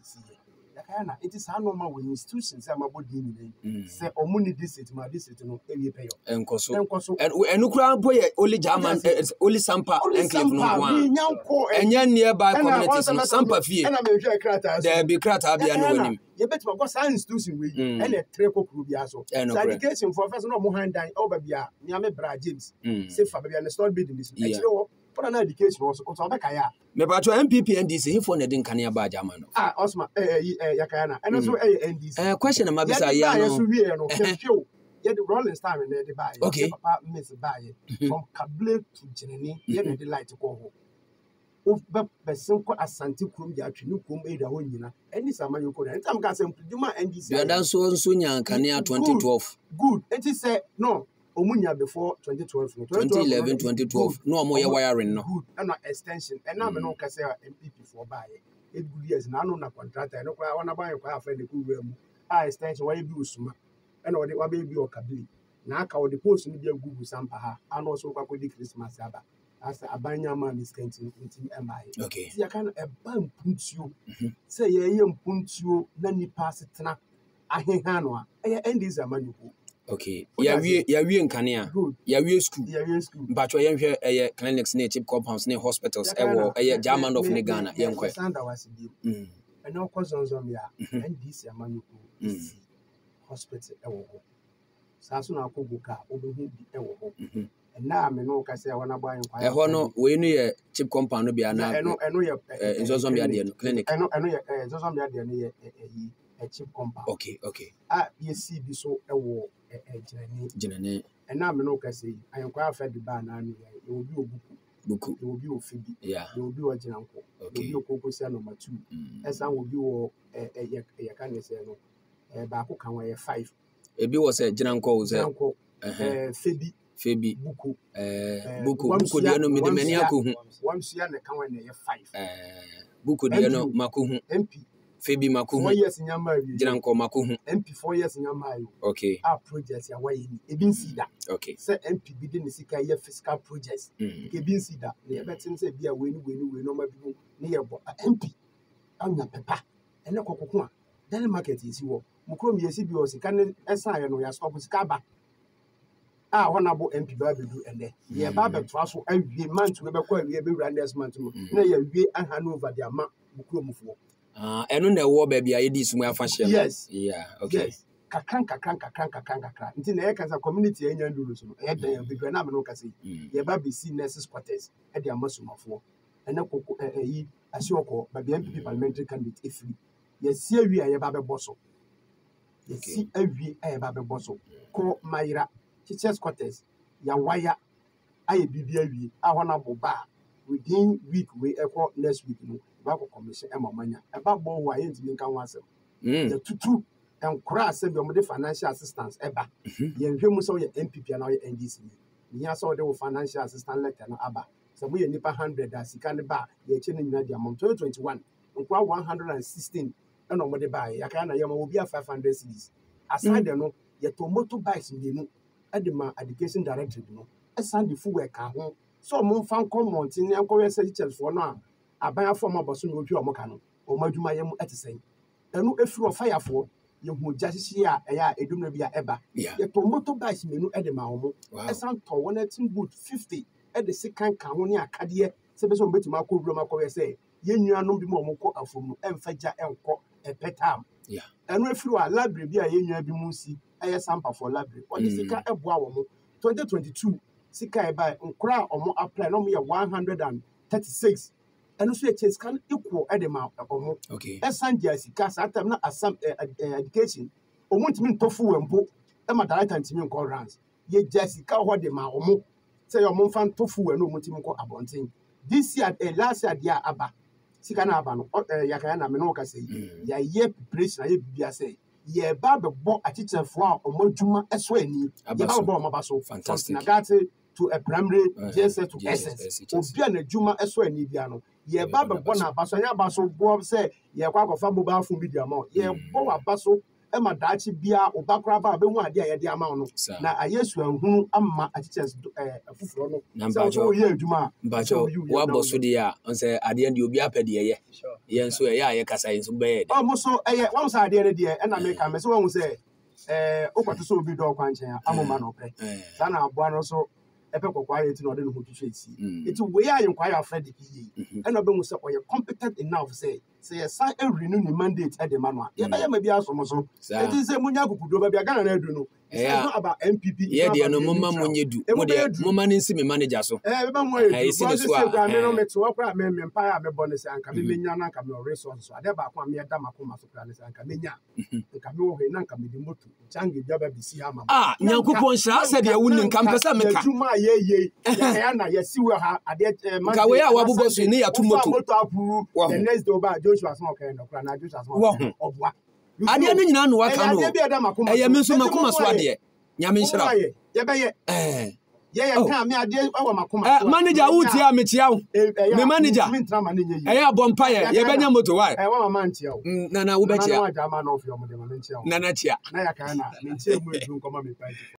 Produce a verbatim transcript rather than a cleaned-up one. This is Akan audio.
C. Yakana, it is normal when institutions are about the say or money this it, my this it, no, every pay. And Coso, and Ukran boy, only German, only Sampa, enclave no one, and yan nearby communities, Sampa fee, and I'm a crater, there be crater, be annoying. You bet my science institution with and a treco crubiaso, and education for first no more hand dying over Bia, Yame Bra James, say Fabian and start building this. For an education also, also Bakaya. Maybe to M P P N D C for Nedin Kanya Bajaman. Ah, Osma, Yakana, and also N D C. A question of Mabisa, yes, we are no show. Yet the Rolling Star in the buy. Okay, Papa Miss Baye from Kable to Jenny, yet the light to go home. Of Besonko Asante Kum Yatinu Kum Ada Honina, and this Ama you could. And some can say, Duma N D C. You are done so soon, Kanya twenty twelve. Good, and he said, no. Omunya before twenty twelve, twenty eleven, twenty twelve. No more wiring, no. Good, and not extension. And now, no can say M P P for buy it. Good years, and I know not contract. I know I want to buy a car for the cool room. Ah, extension, why you do summa? And what the baby or Kabli. Now, how the post in the Google Sampaha, and also what the Christmas Saba. As a banya man is canting into M I. Okay. You can a bum punt you. Say, ye young punt you, then you pass it now. I hang Hanwa. I end this a man. Okay. Yeah, we yeah we in Kenya. Yeah, we school. Yeah, we school. But we here eh clinics near cheap compounds near hospitals eh wo eh German of Ghana yen kwa. Mm. And no cause on some ya and this ya manuku is hospital eh wo. Saso na akoguka obehu bi eh wo. And now me no ka say wana boy nkwa. Eh ho no we no ye cheap compound no bia na. Eh no eh no ye eh nzo zo bia de no clinic. Eh no eh no ye eh nzo zo bia de no ye eh a cheap compound. Okay, okay. Ah, you see bi so eh wo Jenny, and now no can say, I am quite fed the banana. It will be a book, it will be a Phoebe, yeah, it will be a Janko, okay, your cocoa number two, as I will be a can say no, a Baku can wear five. A bill was a Janko, Janko, Phoebe, Phoebe, Buku, Buku, Buku, the enemy, the Maniaco, once year and can wear five. Buku, the enemy, Maku, M P. Phoebe Maku, four years in your marriage, Janko Maku, M P four years in your marriage. Okay. Our projects are why you didn't see that. Okay. Say M P didn't see your fiscal projects. You didn't see that. The better say be a win win win no more people near M P. On your papa. And no cocoa. Then the market is you. Mukrom yes, be was can assign no your stop with Scaba. Ah, one about M P Baby do and then. Yeah, Baba Trasso every month to ever call you every random month. No, you and Hanover the amount Mukrom for. Ah, and on the war baby, I did some fashion. Yes, yeah, okay. Yes. Kakran, kakran, kakran, kakran, kakran. Until the air community and young Lulu, and the Granamano Cassi, your baby see nurses quarters at their muscle of four. And a cocoa, as your call, but the M P P parliamentary candidate if free. Yes, see, we are a Baba Bosso. Yes, see, every a Baba Bosso. Call Myra, teachers quarters, your wire, I be very, I want to bar within week, we equal next week. Back commission and Mamma, about boy who I ain't been can once. The two and cross your financial assistance ever. You hear so your M P P and our N D C. You saw the financial assistance letter no Abba. So we need a hundred as you can buy your children in the amount twenty twenty one. One hundred and sixteen. And no more buy. I can I will be a five hundred cities. Aside the no, your tomato bikes in the no. At the education director, no. A Sunday full work at home. So mon fan come on in and go teachers for now. Abaya former bosun will be a mocano, or Madumayam at the same. And no if you are fire for, you will just see a Edumabia Eba. Yeah, the promoter buys me no Edema, a sound to one eighteen good fifty at the second Camonia Cadia, Sebastian Betty Roma say, you are no be more moko from and Faja and co a petam. Yeah, and if you are library, be a yen be musi, a sample for library, or the Sika Ebuamo, twenty twenty two, Sika by Unkra or more apply no me a one hundred and thirty six. And also, it can equal Edema. Okay. As Sandia, because I have not some education. Or want me to fool and book. I'm a director and Timon call runs. Ye Jessica, what the ma or more. Say your mom fan tofu and no Motimco abonting. This year, a last year, Abba. Sikana Abano, Yakana Menoka say, ya ye preparation, I be a say. Ye Baba bought a teacher for or Mojuma as well. About Mabaso, fantastic. Nagate to a primary, J S to S S. Obiana Juma as well, Nidiano. Ye Baba Bona Basoya Baso Bob say, Ye Quack of Fabo from Media Mount. Ye Boa Baso, ɛma daakye bia ɔbakora ba bɛhu ade a yɛde ama no na ayesu anhunu amma akyekye afufuro no sɛ wo yɛ adwuma a mpacho wabɔ so de a on sɛ ade ndi obi apɛ de yɛ yɛn so ɛyɛ a yɛ kasa yɛn so bɛyɛ de ɔmo so ɛyɛ wɔn sɛ ade no deɛ ɛna meka mɛ sɛ wɔn sɛ ɛɛ wokɔto sɛ obi dɔ kwankyɛn a amoma no pɛ saa na aboa no so ɛpɛ kɔkɔɔ ayɛ nti na ɔde ne ho twitwa esi nti wei a yɛnkwa yɛ afrɛ de yie ɛna ɔbɛhu sɛ ɔyɛ competent enough sɛ sɛ yɛsan awuri no ne mandate ɛde ma no a yɛbɛyɛ ma bi asom so ɛti sɛ munya akukudo ba bia Ghana na adu no yeah about M P P yeah deɛ no moma mo nye du mo deɛ moma ne nsi me manager so eh bɛba mo yɛ du so so a me no mete wo kra me me mpa a me bɔ ne sɛ anka me menya na anka me resource so ade ba ko a me da makoma so kra ne sɛ anka menya anka me wo he na anka me di moto change bia ba bi si ama ah nyankopɔn hyira sɛ deɛ wuni nka mpɛ sɛ meka adwuma ye ye ya na ye si wo ha ade ka we a wabobɔ so ne ya to moto moto apuru the next day ba Joshua so okay no kra na Joshua so obwa adeɛ no nyinaa no waka no ɛyɛ me nso makoma so adeɛ nyame nhyira yɛbɛyɛ eh yɛyɛ ka me adeɛ ɛwɔ makoma so manager wotia me tia wo me manager ɛyɛ abɔ mpa yɛ yɛbɛnya moto wa ɛwɔ mama ntia wo na na wo bɛtia na na ma na ofio mo de ma ntia wo na na tia na yɛ ka na me ntia mu edu nkɔma me pa